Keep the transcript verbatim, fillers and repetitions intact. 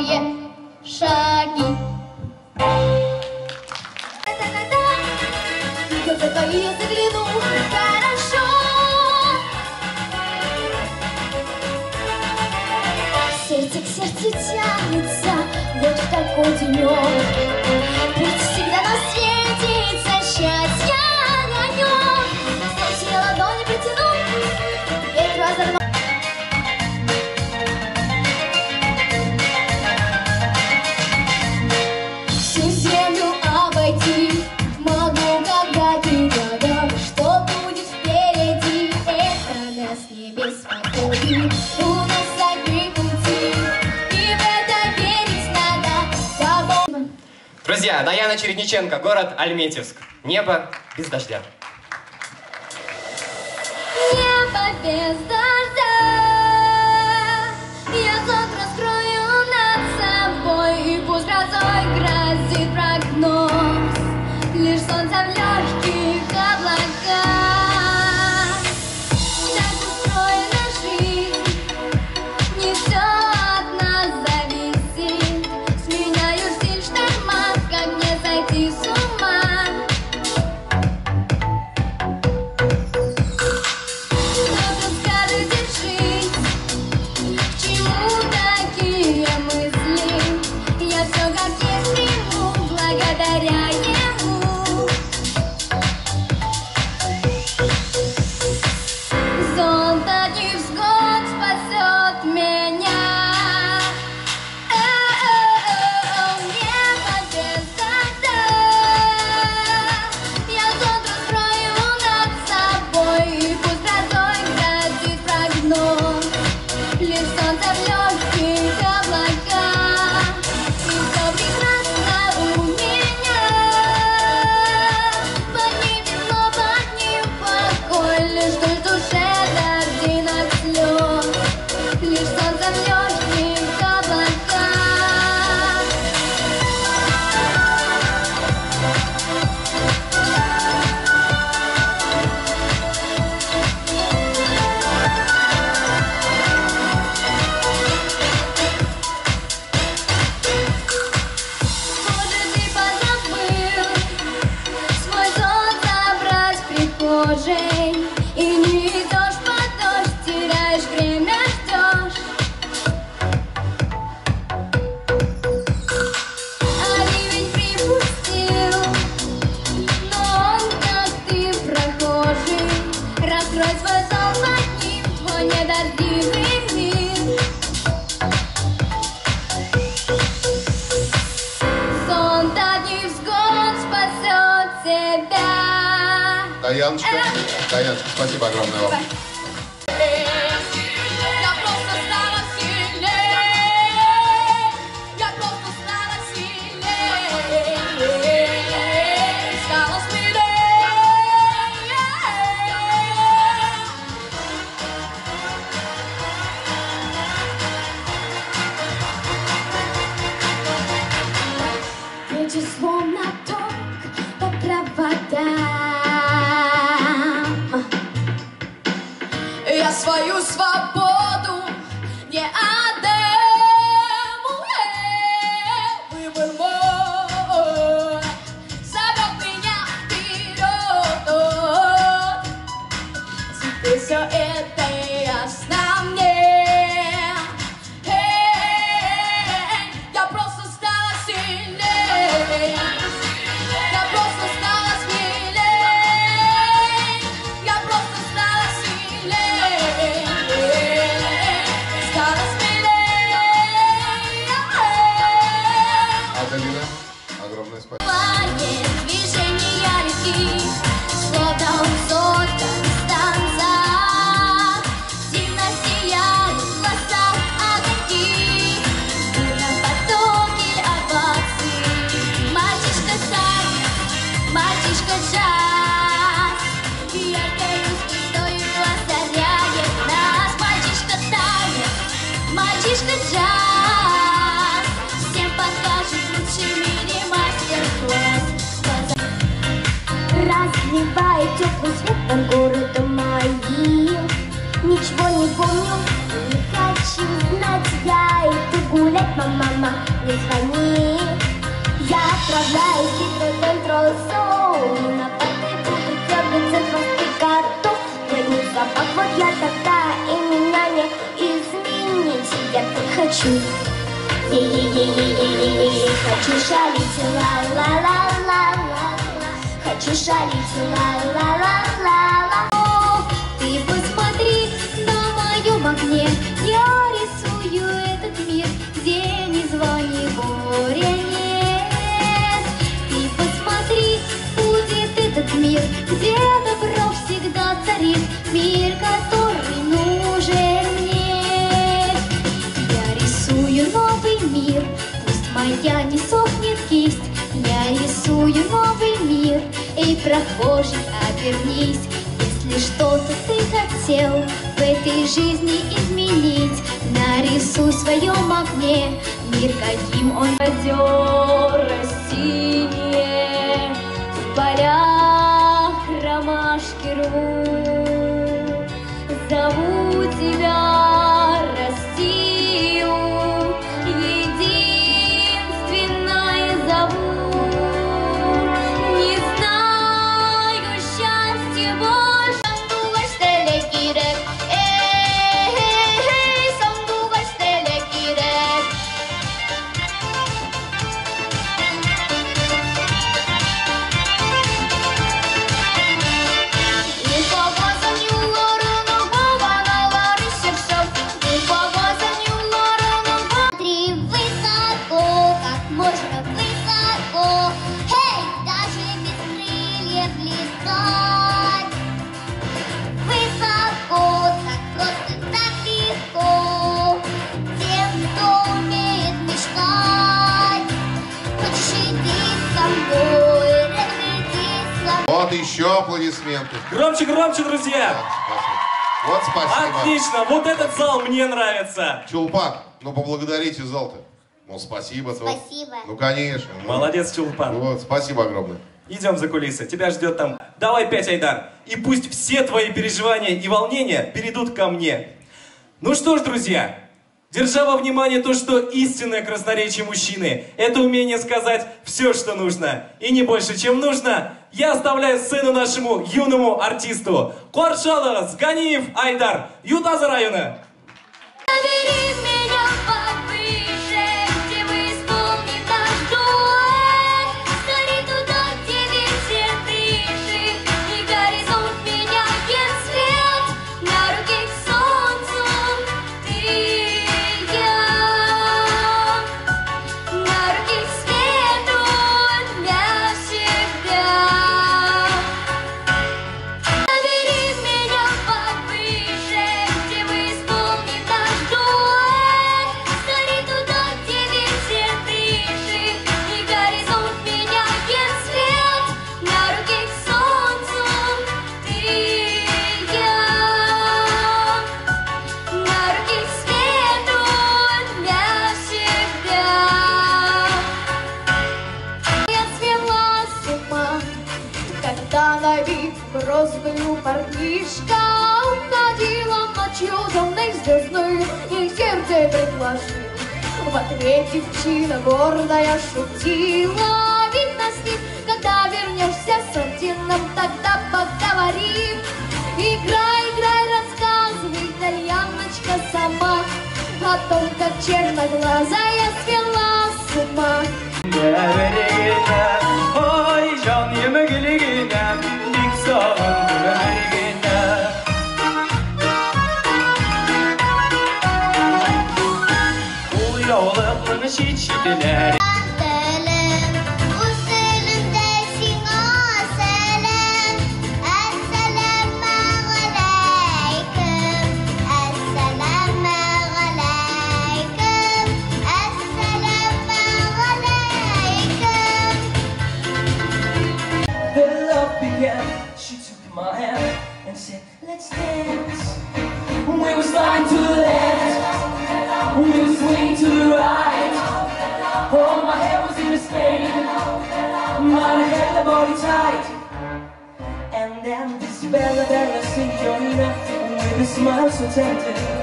быстрее шаги. В глаза твои я загляну, хорошо. Сердце к сердцу тянется, вот в такой денек. Пусть всегда нам светится счастье огонек. Все ладони притяну, ветру озорвать. Всю землю обойти могу, когда ты рядом. Что будет впереди, это нас не беспокоит. У нас одни пути, и в это верить надо. Друзья, Даяна Чередниченко, город Альметьевск. Небо без дождя. Небо без дождя, я завтра скрою над собой, и пусть грозой грозит прогноз, лишь солнце в легких облаках. Так устроена жизнь, не все от нас зависит. Сменяю стиль в штормах, как не сойти с ума. Благодаря ему зонта невзгод спасет меня. Небо без дождя, я зонт раскрою над собой, и пусть грозой грозит прогноз, лишь солнце в легких облаках, и все прекрасно у меня. Лишь в душе дождинок слез, лишь солнце в легких облаках. Может, ты позабыл свой зонт забрать в прихожей, и не идешь под дождь, теряешь время, ждешь. А ливень припустил, но он, как ты, прохожий. Раскрой свой зонт под ним, твой недождливый мир. Зонт от невзгод спасет тебя. Даяночка, Даяночка, спасибо огромное вам. Я просто стала сильнее, я просто стала сильнее, стала смелее. Ветер словно ток по проводам, не звони. Я отправляюсь и твой контроль соу. На пятой буду дергаться твой готов. Твою собак, вот я тогда, и меня не изменить. Я так хочу. Е-е-е-е-е-е-е. Хочу шалить, ла-ла-ла-ла-ла. Хочу шалить, ла-ла-ла-ла-ла. Ты посмотри на моем окне. Я рисую этот мир, где ни зла, ни горя нет. Ты посмотри, будет этот мир, где добро всегда царит. Мир, который нужен мне. Я рисую новый мир, пусть моя не сохнет кисть. Я рисую новый мир, эй, прохожий, обернись. Если что-то ты хотел в этой жизни изменить, нарисуй в своем окне мир, каким он озера синие, в полях ромашки рвут. Зову тебя Россию, единственное зову. Вот еще аплодисменты. Громче, громче, друзья! Да, вот спасибо. Отлично, вот этот зал мне нравится. Чулпан, ну поблагодарите зал-то. Ну спасибо. Спасибо. Ну конечно. Ну, Молодец, Чулпан. вот, спасибо огромное. Идем за кулисы, тебя ждет там. Давай пять, Айдар. И пусть все твои переживания и волнения перейдут ко мне. Ну что ж, друзья, держа во внимание то, что истинное красноречие мужчины — это умение сказать все, что нужно, и не больше, чем нужно, я оставляю сцену нашему юному артисту. Куаршаловец Ганиев Айдар, Ютазы района. Забери меня повыше, где мы исполним наш дуэт. Скорей туда, где ветер дышит, и горизонт меняет цвет. На руке к солнцу ты и я, на руке к свету навсегда. Забери меня повыше, где мы исполним наш дуэт. Скорей туда, где ветер дышит, и горизонт меняет цвет. На руке к солнцу ты и я, на руке к свету навсегда. Я свела с ума, когда на вид розовый парнишка уходила ночью темной звездной, и сердце предложил. В ответ девчина гордая шутила: видно с ним, когда вернешься с орденом, тогда поговорим. Играй, играй, рассказывай, итальяночка, сама о том, как черноглазая свела с ума. Ой, жан емегілігінем, бік сағындым өміргенем. Бұл яулықтың шет-шетілер. Selam, usulümde sana selam. Esselamu aleyküm, esselamu aleyküm, esselamu aleyküm. The love began, she took my hand and said, let's dance. We were sliding to the left, we were swinging to the right. Oh, my hair was in a stain, my hair the body tight. And then this Bella Bella Signorina with a smile so tempting